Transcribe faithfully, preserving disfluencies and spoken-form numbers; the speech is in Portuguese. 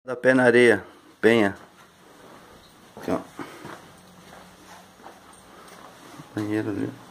Da pé na areia, penha. Aqui, ó. Banheiro ali.